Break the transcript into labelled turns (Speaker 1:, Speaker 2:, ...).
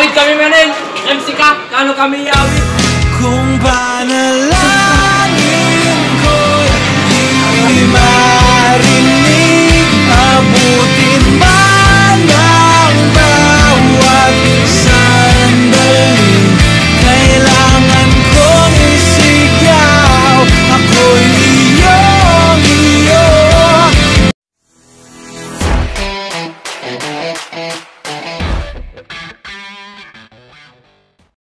Speaker 1: Awit kami, Maneng! MC ka! Kano kami awit?
Speaker 2: Kung ba